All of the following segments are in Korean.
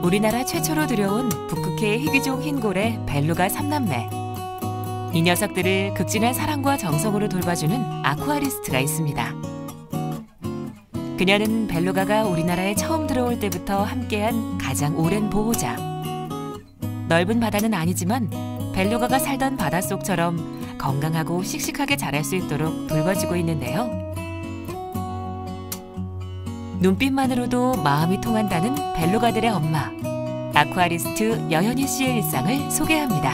우리나라 최초로 들여온 북극해 희귀종 흰고래 벨루가 3남매. 이 녀석들을 극진한 사랑과 정성으로 돌봐주는 아쿠아리스트가 있습니다. 그녀는 벨루가가 우리나라에 처음 들어올 때부터 함께한 가장 오랜 보호자. 넓은 바다는 아니지만 벨루가가 살던 바닷속처럼 건강하고 씩씩하게 자랄 수 있도록 돌봐주고 있는데요. 눈빛만으로도 마음이 통한다는 벨루가들의 엄마, 아쿠아리스트 여현희 씨의 일상을 소개합니다.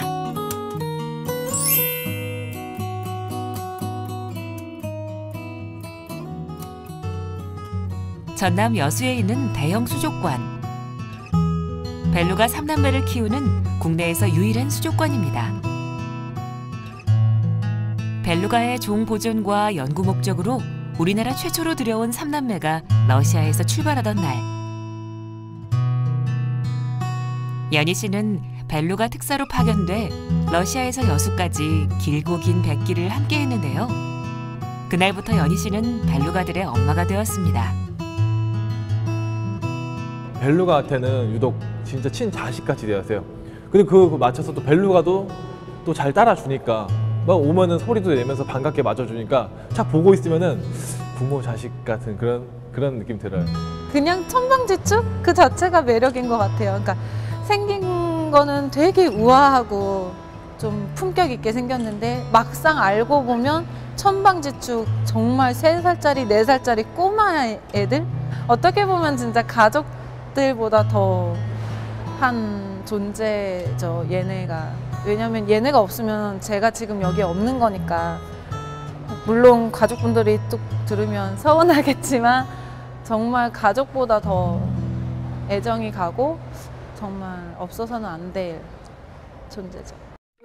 전남 여수에 있는 대형 수족관. 벨루가 3남매를 키우는 국내에서 유일한 수족관입니다. 벨루가의 종 보존과 연구 목적으로 우리나라 최초로 들여온 3남매가 러시아에서 출발하던 날, 연희 씨는 벨루가 특사로 파견돼 러시아에서 여수까지 길고 긴 백길을 함께 했는데요. 그날부터 연희 씨는 벨루가들의 엄마가 되었습니다. 벨루가한테는 유독 진짜 친자식같이 되었어요. 근데 그 맞춰서 또 벨루가도 또 잘 따라주니까 막 오면은 소리도 내면서 반갑게 맞아주니까 착 보고 있으면은 부모 자식 같은 그런 느낌 들어요. 그냥 천방지축 그 자체가 매력인 것 같아요. 그러니까 생긴 거는 되게 우아하고 좀 품격 있게 생겼는데 막상 알고 보면 천방지축, 정말 3살짜리, 4살짜리 꼬마 애들? 어떻게 보면 진짜 가족들보다 더 한 존재죠, 얘네가. 왜냐면 얘네가 없으면 제가 지금 여기에 없는 거니까. 물론 가족분들이 또 들으면 서운하겠지만 정말 가족보다 더 애정이 가고 정말 없어서는 안 될 존재죠.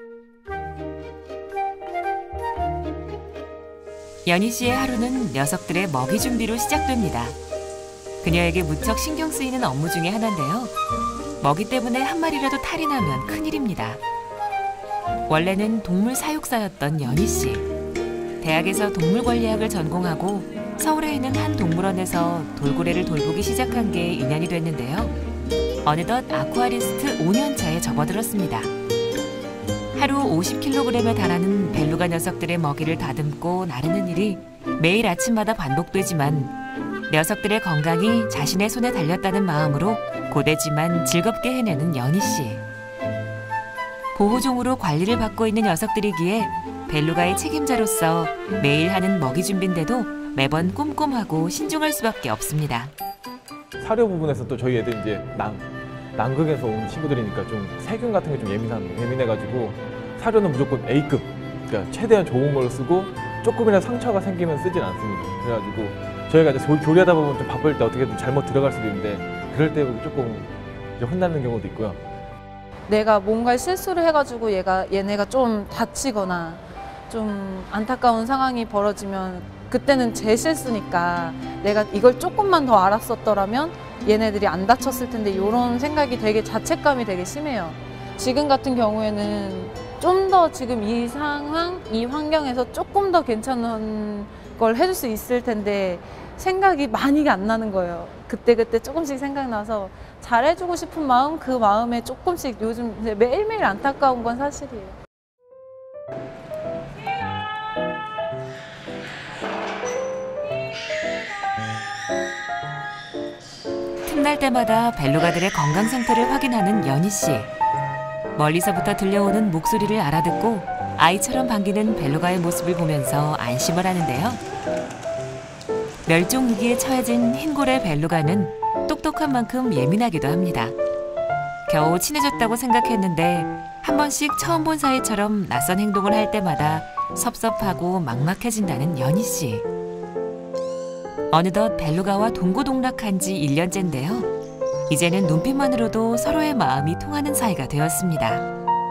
연희 씨의 하루는 녀석들의 먹이 준비로 시작됩니다. 그녀에게 무척 신경 쓰이는 업무 중에 하나인데요. 먹이 때문에 한 마리라도 탈이 나면 큰일입니다. 원래는 동물 사육사였던 연희 씨. 대학에서 동물관리학을 전공하고 서울에 있는 한 동물원에서 돌고래를 돌보기 시작한 게 2년이 됐는데요. 어느덧 아쿠아리스트 5년 차에 접어들었습니다. 하루 50kg에 달하는 벨루가 녀석들의 먹이를 다듬고 나르는 일이 매일 아침마다 반복되지만 녀석들의 건강이 자신의 손에 달렸다는 마음으로 고되지만 즐겁게 해내는 연희 씨. 보호종으로 관리를 받고 있는 녀석들이기에 벨루가의 책임자로서 매일 하는 먹이 준비인데도 매번 꼼꼼하고 신중할 수밖에 없습니다. 사료 부분에서 또 저희 애들 이제 남극에서 온 친구들이니까 좀 세균 같은 게 좀 예민해가지고 사료는 무조건 A급, 그러니까 최대한 좋은 걸 쓰고 조금이라도 상처가 생기면 쓰진 않습니다. 그래가지고 저희가 이제 조리하다 보면 좀 바쁠 때 어떻게든 잘못 들어갈 수도 있는데 그럴 때 조금 이제 혼나는 경우도 있고요. 내가 뭔가 실수를 해가지고 얘네가 좀 다치거나 좀 안타까운 상황이 벌어지면 그때는 제 실수니까 내가 이걸 조금만 더 알았었더라면 얘네들이 안 다쳤을 텐데 이런 생각이 되게 자책감이 되게 심해요. 지금 같은 경우에는 좀 더 지금 이 상황, 이 환경에서 조금 더 괜찮은 걸 해줄 수 있을 텐데 생각이 많이 안 나는 거예요. 그때그때 조금씩 생각나서 잘해주고 싶은 마음, 그 마음에 조금씩 요즘 매일매일 안타까운 건 사실이에요. 틈날 때마다 벨루가들의 건강 상태를 확인하는 연희 씨. 멀리서부터 들려오는 목소리를 알아듣고 아이처럼 반기는 벨루가의 모습을 보면서 안심을 하는데요. 멸종 위기에 처해진 흰고래 벨루가는 똑똑한 만큼 예민하기도 합니다. 겨우 친해졌다고 생각했는데 한 번씩 처음 본 사이처럼 낯선 행동을 할 때마다 섭섭하고 막막해진다는 연희 씨. 어느덧 벨루가와 동고동락한 지 1년째인데요. 이제는 눈빛만으로도 서로의 마음이 통하는 사이가 되었습니다.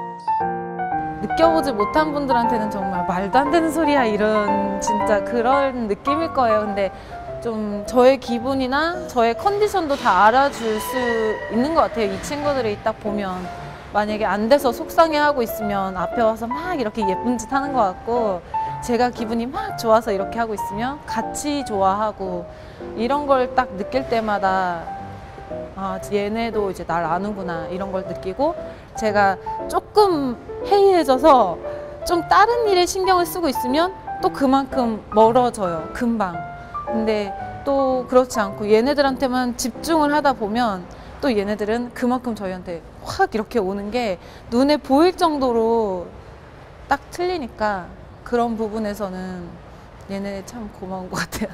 느껴보지 못한 분들한테는 정말 말도 안 되는 소리야 이런 진짜 그런 느낌일 거예요. 근데 좀 저의 기분이나 저의 컨디션도 다 알아줄 수 있는 것 같아요. 이 친구들이 딱 보면 만약에 안 돼서 속상해하고 있으면 앞에 와서 막 이렇게 예쁜 짓 하는 것 같고 제가 기분이 막 좋아서 이렇게 하고 있으면 같이 좋아하고 이런 걸 딱 느낄 때마다 아, 얘네도 이제 날 아는구나 이런 걸 느끼고 제가 조금 해이해져서 좀 다른 일에 신경을 쓰고 있으면 또 그만큼 멀어져요, 금방. 근데 또 그렇지 않고 얘네들한테만 집중을 하다 보면 또 얘네들은 그만큼 저희한테 확 이렇게 오는 게 눈에 보일 정도로 딱 틀리니까 그런 부분에서는 얘네 참 고마운 것 같아요.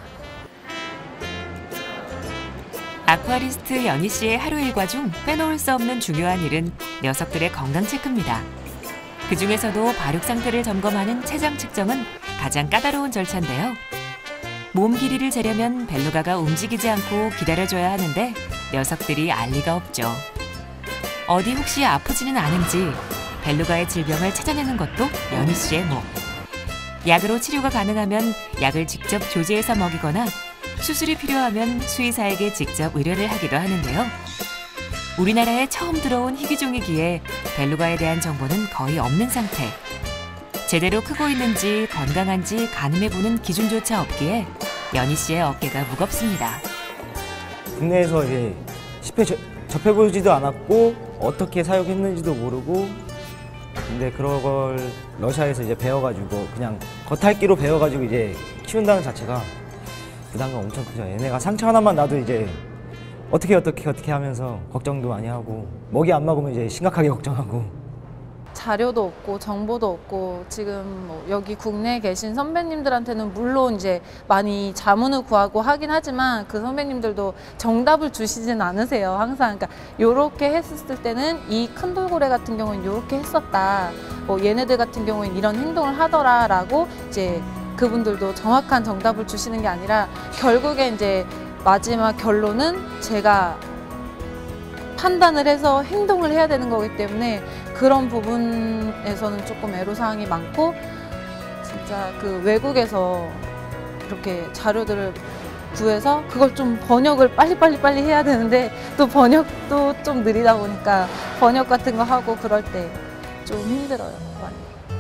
아쿠아리스트 연희 씨의 하루 일과 중 빼놓을 수 없는 중요한 일은 녀석들의 건강 체크입니다. 그중에서도 발육 상태를 점검하는 체장 측정은 가장 까다로운 절차인데요. 몸 길이를 재려면 벨루가가 움직이지 않고 기다려줘야 하는데 녀석들이 알 리가 없죠. 어디 혹시 아프지는 않은지 벨루가의 질병을 찾아내는 것도 연희 씨의 목. 약으로 치료가 가능하면 약을 직접 조제해서 먹이거나 수술이 필요하면 수의사에게 직접 의뢰를 하기도 하는데요. 우리나라에 처음 들어온 희귀종이기에 벨루가에 대한 정보는 거의 없는 상태. 제대로 크고 있는지 건강한지 가늠해보는 기준조차 없기에 연희 씨의 어깨가 무겁습니다. 국내에서 이제 쉽게 접해보지도 않았고 어떻게 사육했는지도 모르고, 근데 그런 걸 러시아에서 이제 배워가지고 그냥 겉핥기로 배워가지고 이제 키운다는 자체가 부담감 엄청 크죠. 얘네가 상처 하나만 나도 이제 어떻게 하면서 걱정도 많이 하고, 먹이 안 먹으면 이제 심각하게 걱정하고. 자료도 없고 정보도 없고 지금 뭐 여기 국내에 계신 선배님들한테는 물론 이제 많이 자문을 구하고 하긴 하지만 그 선배님들도 정답을 주시진 않으세요. 항상 그러니까 요렇게 했었을 때는 이 큰 돌고래 같은 경우는 요렇게 했었다. 뭐 얘네들 같은 경우는 이런 행동을 하더라라고 이제 그분들도 정확한 정답을 주시는 게 아니라 결국에 이제 마지막 결론은 제가 판단을 해서 행동을 해야 되는 거기 때문에 그런 부분에서는 조금 애로사항이 많고, 진짜 그 외국에서 이렇게 자료들을 구해서 그걸 좀 번역을 빨리 해야 되는데 또 번역도 좀 느리다 보니까 번역 같은 거 하고 그럴 때 좀 힘들어요, 많이.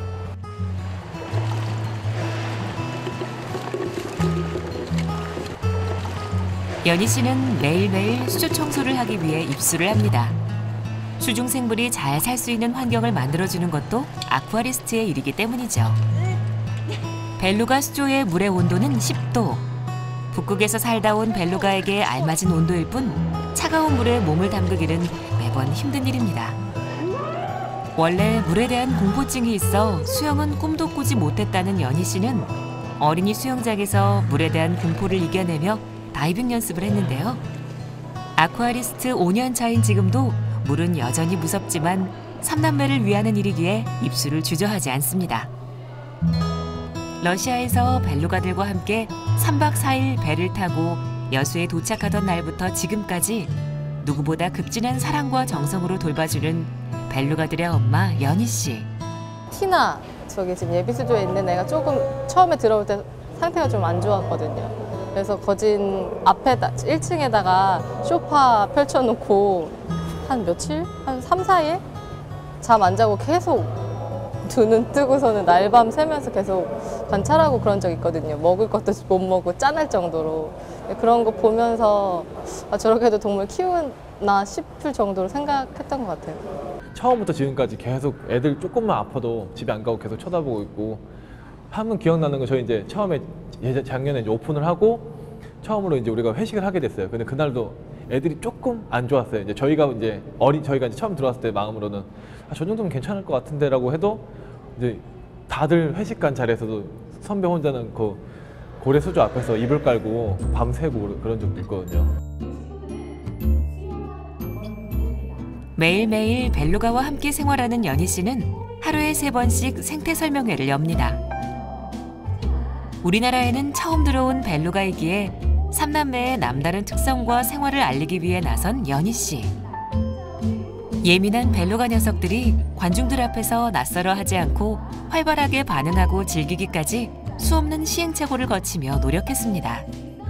연희 씨는 매일매일 수조 청소를 하기 위해 입수를 합니다. 수중 생물이 잘 살 수 있는 환경을 만들어주는 것도 아쿠아리스트의 일이기 때문이죠. 벨루가 수조의 물의 온도는 10도. 북극에서 살다 온 벨루가에게 알맞은 온도일 뿐 차가운 물에 몸을 담그기는 매번 힘든 일입니다. 원래 물에 대한 공포증이 있어 수영은 꿈도 꾸지 못했다는 연희 씨는 어린이 수영장에서 물에 대한 공포를 이겨내며 다이빙 연습을 했는데요. 아쿠아리스트 5년 차인 지금도 물은 여전히 무섭지만 3남매를 위하는 일이기에 입술을 주저하지 않습니다. 러시아에서 벨루가들과 함께 3박 4일 배를 타고 여수에 도착하던 날부터 지금까지 누구보다 급진한 사랑과 정성으로 돌봐주는 벨루가들의 엄마 연희 씨. 티나 저기 지금 예비수조에 있는 애가 조금 처음에 들어올 때 상태가 좀 안 좋았거든요. 그래서 거진 앞에다 1층에다가 소파 펼쳐놓고 한 며칠? 한 3, 4일? 잠 안 자고 계속 두 눈 뜨고서는 날밤 새면서 계속 관찰하고 그런 적 있거든요. 먹을 것도 못 먹고 짠할 정도로. 그런 거 보면서 아, 저렇게도 동물 키우나 싶을 정도로 생각했던 것 같아요. 처음부터 지금까지 계속 애들 조금만 아파도 집에 안 가고 계속 쳐다보고 있고, 한번 기억나는 건 저희 이제 처음에 작년에 이제 오픈을 하고 처음으로 이제 우리가 회식을 하게 됐어요. 근데 그날도 애들이 조금 안 좋았어요. 이제 저희가 이제 저희가 이제 처음 들어왔을 때 마음으로는 아, 저 정도면 괜찮을 것 같은데라고 해도 이제 다들 회식 간 자리에서도 선배 혼자는 그 고래 수조 앞에서 이불 깔고 밤새고 그런 적도 있거든요. 매일매일 벨루가와 함께 생활하는 연희 씨는 하루에 3번씩 생태 설명회를 엽니다. 우리나라에는 처음 들어온 벨루가이기에 3남매의 남다른 특성과 생활을 알리기 위해 나선 연희 씨. 예민한 벨루가 녀석들이 관중들 앞에서 낯설어 하지 않고 활발하게 반응하고 즐기기까지 수없는 시행착오를 거치며 노력했습니다.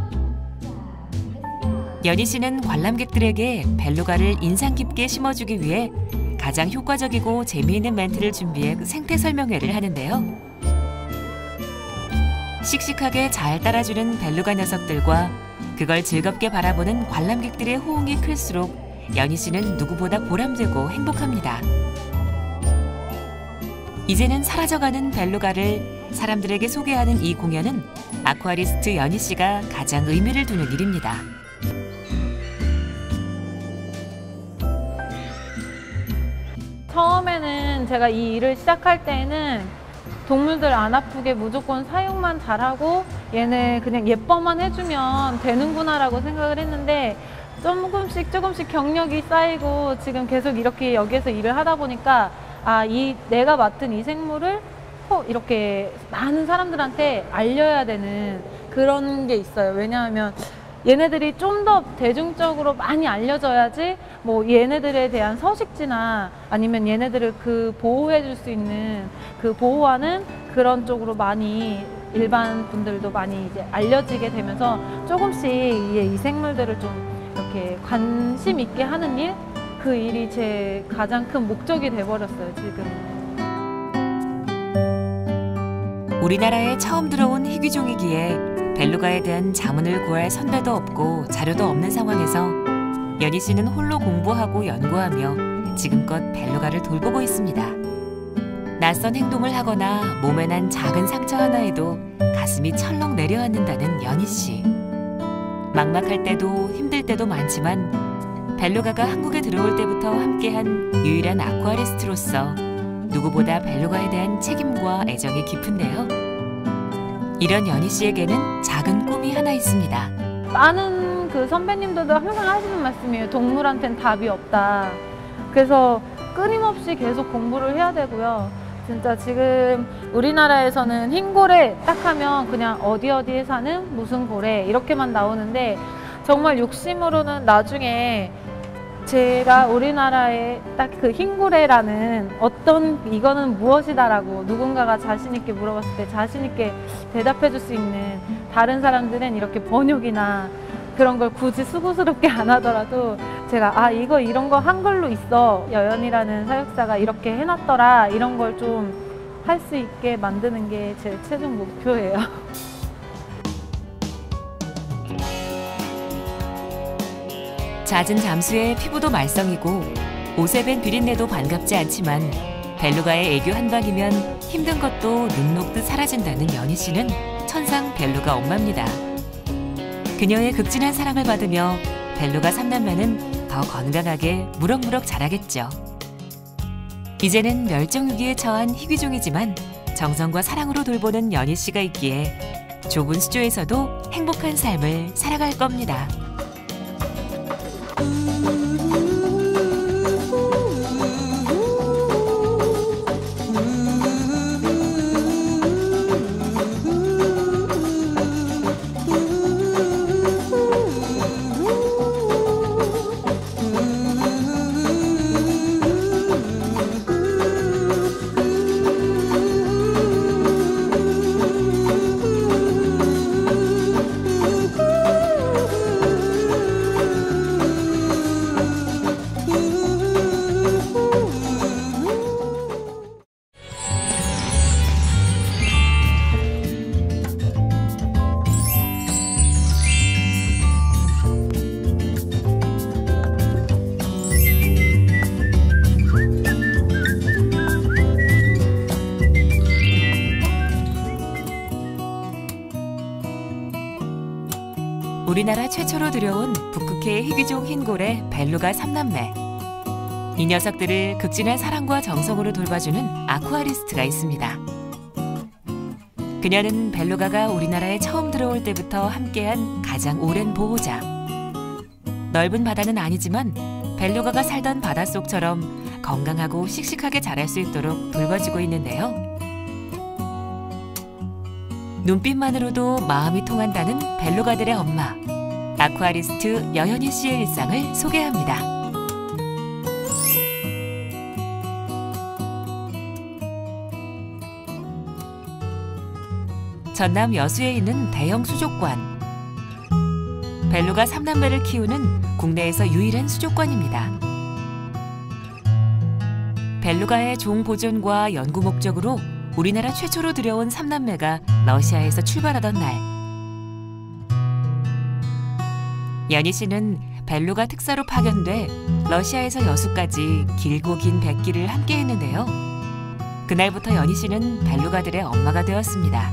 연희 씨는 관람객들에게 벨루가를 인상 깊게 심어주기 위해 가장 효과적이고 재미있는 멘트를 준비해 생태 설명회를 하는데요. 씩씩하게 잘 따라주는 벨루가 녀석들과 그 그걸 즐겁게 바라보는 관람객들의 호응이 클수록 연희 씨는 누구보다 보람되고 행복합니다. 이제는 사라져가는 벨루가를 사람들에게 소개하는 이 공연은 아쿠아리스트 연희 씨가 가장 의미를 두는 일입니다. 처음에는 제가 이 일을 시작할 때는 동물들 안 아프게 무조건 사육만 잘하고 얘네 그냥 예뻐만 해주면 되는구나라고 생각을 했는데 조금씩 경력이 쌓이고 지금 계속 이렇게 여기에서 일을 하다 보니까 내가 맡은 이 생물을 이렇게 많은 사람들한테 알려야 되는 그런 게 있어요. 왜냐하면 얘네들이 좀 더 대중적으로 많이 알려져야지 뭐 얘네들에 대한 서식지나 아니면 얘네들을 보호해 줄 수 있는 보호하는 그런 쪽으로 많이 일반 분들도 많이 이제 알려지게 되면서 조금씩 이 생물들을 좀 이렇게 관심 있게 하는 일, 그 일이 제 가장 큰 목적이 돼버렸어요, 지금. 우리나라에 처음 들어온 희귀종이기에 벨루가에 대한 자문을 구할 선배도 없고 자료도 없는 상황에서 연희 씨는 홀로 공부하고 연구하며 지금껏 벨루가를 돌보고 있습니다. 낯선 행동을 하거나 몸에 난 작은 상처 하나에도 가슴이 철렁 내려앉는다는 연희 씨. 막막할 때도 힘들 때도 많지만 벨루가가 한국에 들어올 때부터 함께한 유일한 아쿠아리스트로서 누구보다 벨루가에 대한 책임과 애정이 깊은데요. 이런 연희 씨에게는 작은 꿈이 하나 있습니다. 많은 선배님들도 항상 하시는 말씀이에요. 동물한테는 답이 없다. 그래서 끊임없이 계속 공부를 해야 되고요. 진짜 지금 우리나라에서는 흰고래 딱 하면 그냥 어디에 사는 무슨 고래 이렇게만 나오는데 정말 욕심으로는 나중에 제가 우리나라에 딱 흰고래라는 이거는 무엇이다라고 누군가가 자신 있게 물어봤을 때 자신 있게 대답해 줄 수 있는 다른 사람들은 이렇게 번역이나 그런 걸 굳이 수고스럽게 안 하더라도 제가 이런 거 한글로 있어, 여연이라는 사육사가 이렇게 해놨더라, 이런 걸 좀 할 수 있게 만드는 게 제 최종 목표예요. 잦은 잠수에 피부도 말썽이고 옷에 밴 비린내도 반갑지 않지만 벨루가의 애교 한 방이면 힘든 것도 눈 녹듯 사라진다는 연희 씨는 천상 벨루가 엄마입니다. 그녀의 극진한 사랑을 받으며 벨루가 3남매는 더 건강하게 무럭무럭 자라겠죠. 이제는 멸종위기에 처한 희귀종이지만 정성과 사랑으로 돌보는 연희 씨가 있기에 좁은 수조에서도 행복한 삶을 살아갈 겁니다. 우리나라 최초로 들여온 북극해의 희귀종 흰고래 벨루가 3남매. 이 녀석들을 극진한 사랑과 정성으로 돌봐주는 아쿠아리스트가 있습니다. 그녀는 벨루가가 우리나라에 처음 들어올 때부터 함께한 가장 오랜 보호자. 넓은 바다는 아니지만 벨루가가 살던 바닷속처럼 건강하고 씩씩하게 자랄 수 있도록 돌봐주고 있는데요. 눈빛만으로도 마음이 통한다는 벨루가들의 엄마, 아쿠아리스트 여연희 씨의 일상을 소개합니다. 전남 여수에 있는 대형 수족관. 벨루가 3남매를 키우는 국내에서 유일한 수족관입니다. 벨루가의 종 보존과 연구 목적으로 우리나라 최초로 들여온 3남매가 러시아에서 출발하던 날, 연희 씨는 벨루가 특사로 파견돼 러시아에서 여수까지 길고 긴 백기를 함께 했는데요. 그날부터 연희 씨는 벨루가들의 엄마가 되었습니다.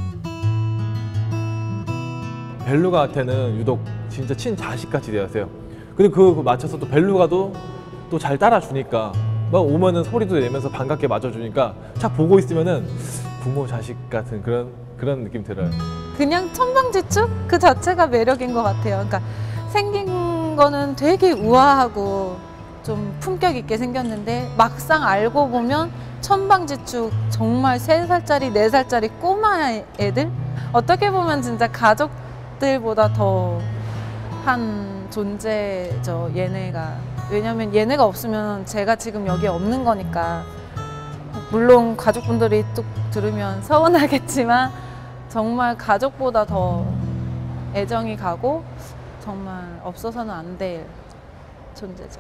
벨루가한테는 유독 진짜 친자식같이 대하세요. 근데 그 맞춰서 또 벨루가도 또 잘 따라주니까 막 오면은 소리도 내면서 반갑게 맞아주니까 착 보고 있으면은 부모 자식 같은 그런 느낌 들어요. 그냥 천방지축 그 자체가 매력인 것 같아요. 그러니까 생긴 거는 되게 우아하고 좀 품격 있게 생겼는데 막상 알고 보면 천방지축 정말 3살짜리, 4살짜리 꼬마 애들? 어떻게 보면 진짜 가족들보다 더 한 존재죠, 얘네가. 왜냐면 얘네가 없으면 제가 지금 여기에 없는 거니까. 물론 가족분들이 또 들으면 서운하겠지만 정말 가족보다 더 애정이 가고 정말 없어서는 안 될 존재죠.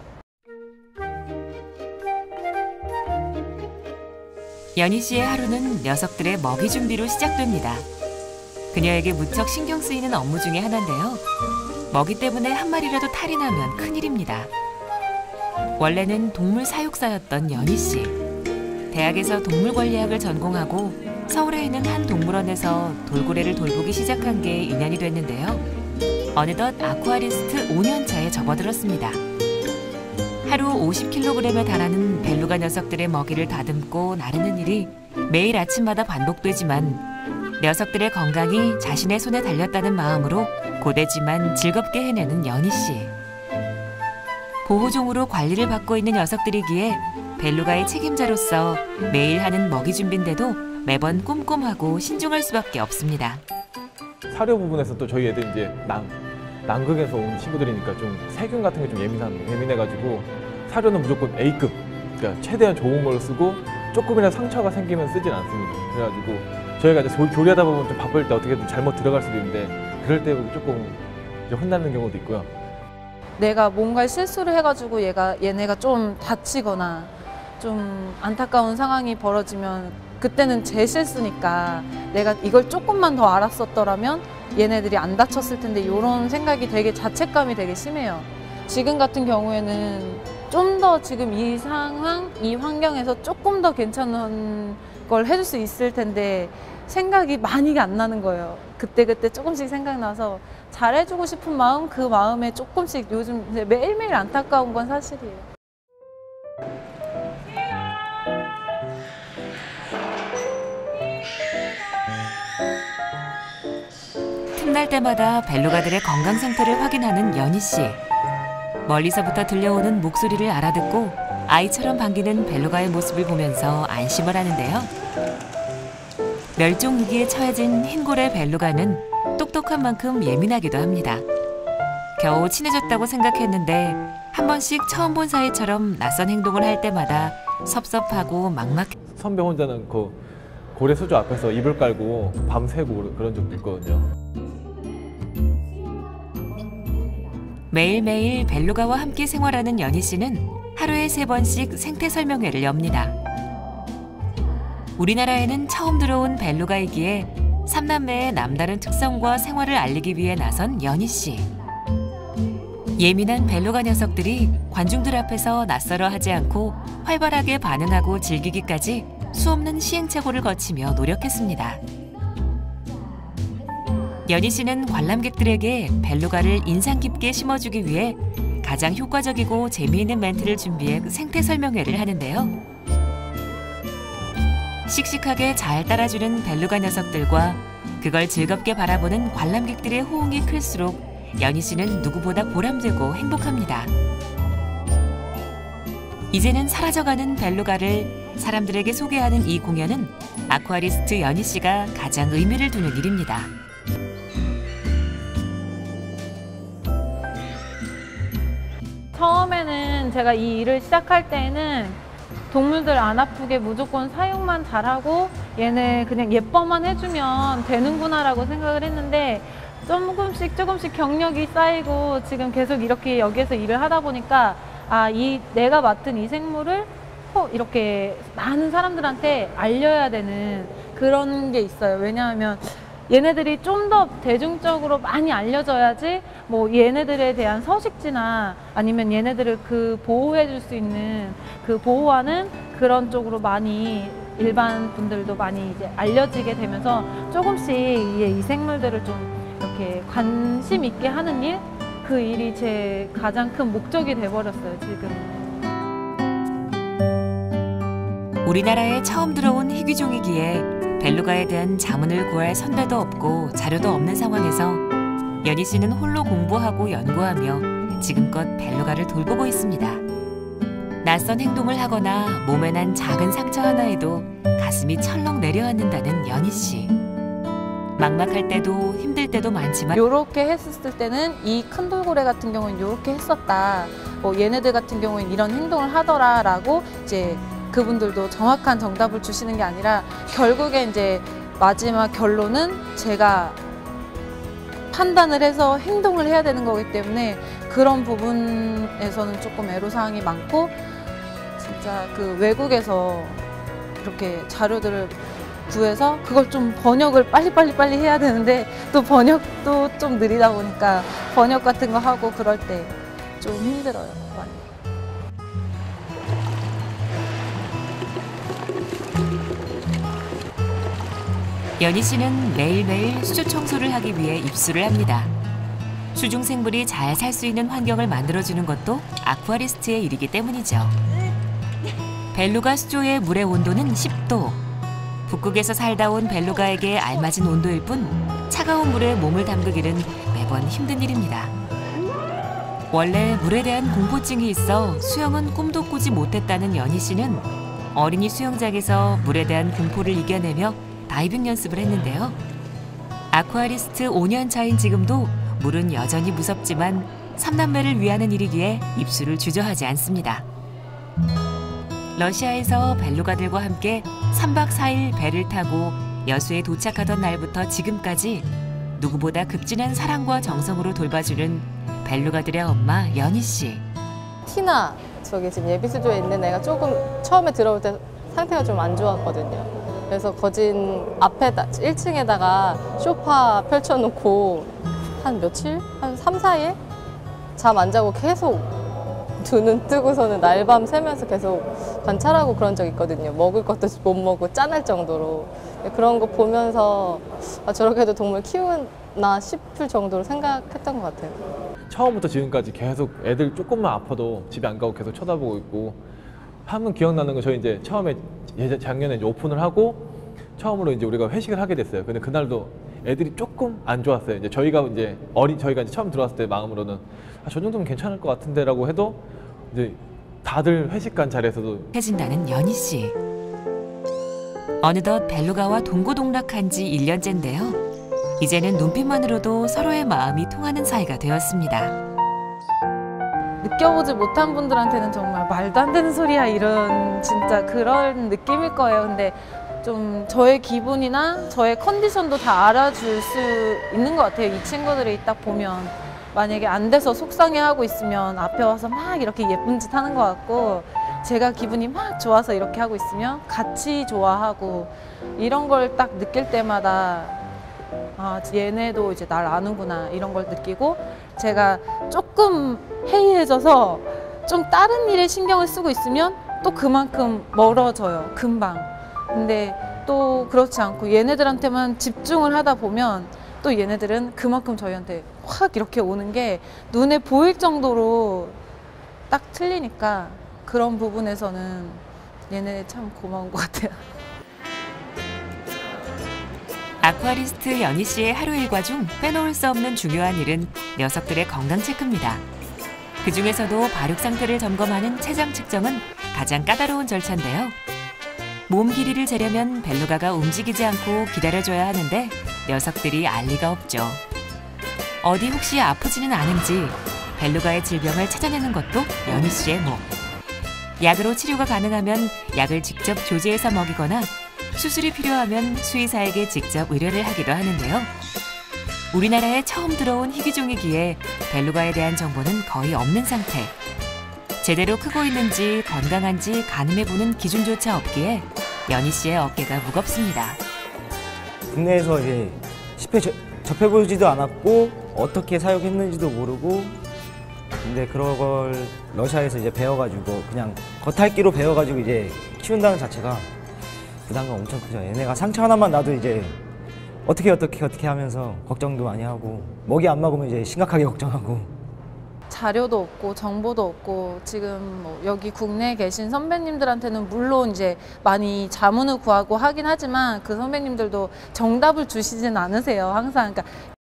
연희 씨의 하루는 녀석들의 먹이 준비로 시작됩니다. 그녀에게 무척 신경 쓰이는 업무 중에 하나인데요. 먹이 때문에 한 마리라도 탈이 나면 큰일입니다. 원래는 동물 사육사였던 연희 씨. 대학에서 동물권리학을 전공하고 서울에 있는 한 동물원에서 돌고래를 돌보기 시작한 게 2년이 됐는데요. 어느덧 아쿠아리스트 5년 차에 접어들었습니다. 하루 50kg에 달하는 벨루가 녀석들의 먹이를 다듬고 나르는 일이 매일 아침마다 반복되지만 녀석들의 건강이 자신의 손에 달렸다는 마음으로 고되지만 즐겁게 해내는 연희 씨. 보호종으로 관리를 받고 있는 녀석들이기에 벨루가의 책임자로서 매일 하는 먹이 준비인데도 매번 꼼꼼하고 신중할 수밖에 없습니다. 사료 부분에서 또 저희 애들 이제 남극에서 온 친구들이니까 좀 세균 같은 게 좀 예민해가지고 사료는 무조건 A급, 그러니까 최대한 좋은 걸 쓰고 조금이라도 상처가 생기면 쓰진 않습니다. 그래가지고 저희가 이제 교리하다 보면 좀 바쁠 때 어떻게든 잘못 들어갈 수도 있는데 그럴 때 조금 이제 혼나는 경우도 있고요. 내가 뭔가 실수를 해가지고 얘네가 좀 다치거나 좀 안타까운 상황이 벌어지면 그때는 제 실수니까 내가 이걸 조금만 더 알았었더라면 얘네들이 안 다쳤을 텐데 이런 생각이 되게 자책감이 되게 심해요. 지금 같은 경우에는 좀 더 지금 이 상황, 이 환경에서 조금 더 괜찮은 걸 해줄 수 있을 텐데 생각이 많이 안 나는 거예요. 그때 조금씩 생각나서 잘해주고 싶은 마음, 그 마음에 조금씩 요즘 매일매일 안타까운 건 사실이에요. 틈날 때마다 벨루가들의 건강 상태를 확인하는 연희 씨. 멀리서부터 들려오는 목소리를 알아듣고 아이처럼 반기는 벨루가의 모습을 보면서 안심을 하는데요. 멸종 위기에 처해진 흰고래 벨루가는 똑똑한 만큼 예민하기도 합니다. 겨우 친해졌다고 생각했는데 한 번씩 처음 본 사이처럼 낯선 행동을 할 때마다 섭섭하고 막막해. 선배 혼자는 그 고래 수조 앞에서 이불 깔고 밤새고 그런 적도 있거든요. 매일매일 벨루가와 함께 생활하는 연희 씨는 하루에 3번씩 생태 설명회를 엽니다. 우리나라에는 처음 들어온 벨루가이기에 3남매의 남다른 특성과 생활을 알리기 위해 나선 연희 씨. 예민한 벨루가 녀석들이 관중들 앞에서 낯설어 하지 않고 활발하게 반응하고 즐기기까지 수없는 시행착오를 거치며 노력했습니다. 연희 씨는 관람객들에게 벨루가를 인상 깊게 심어주기 위해 가장 효과적이고 재미있는 멘트를 준비해 생태 설명회를 하는데요. 씩씩하게 잘 따라주는 벨루가 녀석들과 그걸 즐겁게 바라보는 관람객들의 호응이 클수록 연희 씨는 누구보다 보람되고 행복합니다. 이제는 사라져가는 벨루가를 사람들에게 소개하는 이 공연은 아쿠아리스트 연희 씨가 가장 의미를 두는 일입니다. 처음에는 제가 이 일을 시작할 때는 동물들 안 아프게 무조건 사육만 잘하고 얘네 그냥 예뻐만 해주면 되는구나라고 생각을 했는데 조금씩 경력이 쌓이고 지금 계속 이렇게 여기에서 일을 하다 보니까 내가 맡은 이 생물을 이렇게 많은 사람들한테 알려야 되는 그런 게 있어요. 왜냐하면 얘네들이 좀 더 대중적으로 많이 알려져야지 뭐 얘네들에 대한 서식지나 아니면 얘네들을 그 보호해 줄 수 있는 그 보호하는 그런 쪽으로 많이 일반 분들도 많이 이제 알려지게 되면서 조금씩 이 생물들을 좀 이렇게 관심 있게 하는 일, 그 일이 제 가장 큰 목적이 돼버렸어요, 지금. 우리나라에 처음 들어온 희귀종이기에 벨루가에 대한 자문을 구할 선배도 없고 자료도 없는 상황에서 연희 씨는 홀로 공부하고 연구하며 지금껏 벨루가를 돌보고 있습니다. 낯선 행동을 하거나 몸에 난 작은 상처 하나에도 가슴이 철렁 내려앉는다는 연희 씨. 막막할 때도 힘들 때도 많지만 요렇게 했을 때는 이 큰 돌고래 같은 경우는 요렇게 했었다. 뭐 얘네들 같은 경우는 이런 행동을 하더라라고 이제 그분들도 정확한 정답을 주시는 게 아니라 결국에 이제 마지막 결론은 제가 판단을 해서 행동을 해야 되는 거기 때문에 그런 부분에서는 조금 애로사항이 많고 진짜 그 외국에서 이렇게 자료들을 구해서 그걸 좀 번역을 빨리 해야 되는데 또 번역도 좀 느리다 보니까 번역 같은 거 하고 그럴 때 좀 힘들어요, 많이. 연희 씨는 매일매일 수조 청소를 하기 위해 입수를 합니다. 수중 생물이 잘 살 수 있는 환경을 만들어주는 것도 아쿠아리스트의 일이기 때문이죠. 벨루가 수조의 물의 온도는 10도. 북극에서 살다 온 벨루가에게 알맞은 온도일 뿐 차가운 물에 몸을 담그기는 매번 힘든 일입니다. 원래 물에 대한 공포증이 있어 수영은 꿈도 꾸지 못했다는 연희 씨는 어린이 수영장에서 물에 대한 공포를 이겨내며 다이빙 연습을 했는데요. 아쿠아리스트 5년 차인 지금도 물은 여전히 무섭지만 3남매를 위하는 일이기에 입술을 주저하지 않습니다. 러시아에서 벨루가들과 함께 3박 4일 배를 타고 여수에 도착하던 날부터 지금까지 누구보다 급진한 사랑과 정성으로 돌봐주는 벨루가들의 엄마 연희 씨. 티나 저기 지금 예비수조에 있는 애가 조금 처음에 들어올 때 상태가 좀 안 좋았거든요. 그래서 거진 앞에다 1층에다가 소파 펼쳐놓고 한 며칠? 한 3, 4일? 잠 안 자고 계속 두 눈 뜨고서는 날밤 새면서 계속 관찰하고 그런 적 있거든요. 먹을 것도 못 먹고 짠할 정도로. 그런 거 보면서 아, 저렇게도 동물 키우나 싶을 정도로 생각했던 것 같아요. 처음부터 지금까지 계속 애들 조금만 아파도 집에 안 가고 계속 쳐다보고 있고 한 번 기억나는 건 저희 이제 처음에 작년에 이제 오픈을 하고 처음으로 이제 우리가 회식을 하게 됐어요. 근데 그날도 애들이 조금 안 좋았어요. 이제 저희가 이제 처음 들어왔을 때 마음으로는 아, 저 정도면 괜찮을 것 같은데라고 해도 이제 다들 회식 간 자리에서도 해진다는 연희 씨. 어느덧 벨루가와 동고동락한 지 1년째인데요. 이제는 눈빛만으로도 서로의 마음이 통하는 사이가 되었습니다. 느껴보지 못한 분들한테는 정말 말도 안 되는 소리야 이런 진짜 그런 느낌일 거예요. 근데 좀 저의 기분이나 저의 컨디션도 다 알아줄 수 있는 것 같아요. 이 친구들이 딱 보면 만약에 안 돼서 속상해하고 있으면 앞에 와서 막 이렇게 예쁜 짓 하는 것 같고 제가 기분이 막 좋아서 이렇게 하고 있으면 같이 좋아하고 이런 걸 딱 느낄 때마다 아, 얘네도 이제 날 아는구나 이런 걸 느끼고 제가 조금 해이해져서 좀 다른 일에 신경을 쓰고 있으면 또 그만큼 멀어져요, 금방. 근데 또 그렇지 않고 얘네들한테만 집중을 하다 보면 또 얘네들은 그만큼 저희한테 확 이렇게 오는 게 눈에 보일 정도로 딱 틀리니까 그런 부분에서는 얘네 참 고마운 것 같아요. 아쿠아리스트 연희 씨의 하루 일과 중 빼놓을 수 없는 중요한 일은 녀석들의 건강 체크입니다. 그중에서도 발육 상태를 점검하는 체장 측정은 가장 까다로운 절차인데요. 몸 길이를 재려면 벨루가가 움직이지 않고 기다려줘야 하는데 녀석들이 알 리가 없죠. 어디 혹시 아프지는 않은지 벨루가의 질병을 찾아내는 것도 연희 씨의 목. 약으로 치료가 가능하면 약을 직접 조제해서 먹이거나 수술이 필요하면 수의사에게 직접 의뢰를 하기도 하는데요. 우리나라에 처음 들어온 희귀종이기에 벨루가에 대한 정보는 거의 없는 상태. 제대로 크고 있는지 건강한지 가늠해보는 기준조차 없기에 연희 씨의 어깨가 무겁습니다. 국내에서 이제 10회 접해보지도 않았고 어떻게 사육했는지도 모르고 근데 그런 걸 러시아에서 이제 배워가지고 그냥 겉핥기로 배워가지고 이제 키운다는 자체가 부담감 엄청 크죠. 얘네가 상처 하나만 나도 이제 어떻게 하면서 걱정도 많이 하고 먹이 안 먹으면 이제 심각하게 걱정하고 자료도 없고 정보도 없고 지금 뭐 여기 국내에 계신 선배님들한테는 물론 이제 많이 자문을 구하고 하긴 하지만 그 선배님들도 정답을 주시진 않으세요. 항상 그러니까